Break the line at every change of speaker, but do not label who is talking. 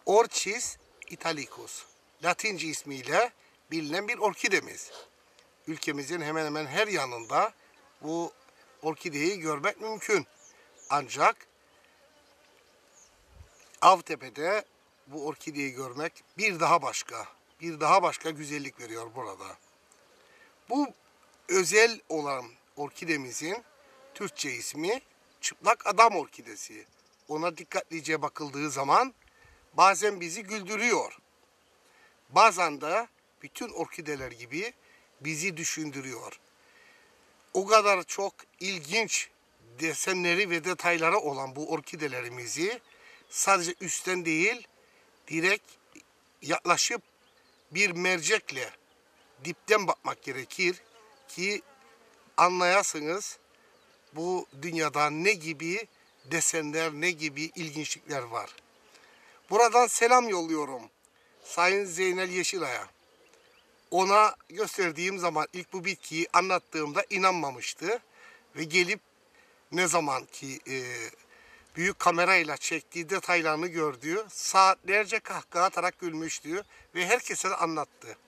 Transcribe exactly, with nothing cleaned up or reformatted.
Orchis italicus. Latince ismiyle bilinen bir orkidemiz. Ülkemizin hemen hemen her yanında bu orkideyi görmek mümkün. Ancak Avtepe'de bu orkideyi görmek bir daha başka, bir daha başka güzellik veriyor burada. Bu özel olan orkidemizin Türkçe ismi çıplak adam orkidesi. Ona dikkatlice bakıldığı zaman bazen bizi güldürüyor. Bazen de bütün orkideler gibi bizi düşündürüyor. O kadar çok ilginç desenleri ve detayları olan bu orkidelerimizi sadece üstten değil, direkt yaklaşıp bir mercekle dipten bakmak gerekir ki anlayasınız bu dünyada ne gibi desenler, ne gibi ilginçlikler var. Buradan selam yolluyorum Sayın Zeynel Yeşilay'a. Ona gösterdiğim zaman ilk bu bitkiyi anlattığımda inanmamıştı ve gelip ne zaman ki e, büyük kamerayla çektiği detaylarını gördüğü saatlerce kahkaha atarak gülmüştü ve herkese de anlattı.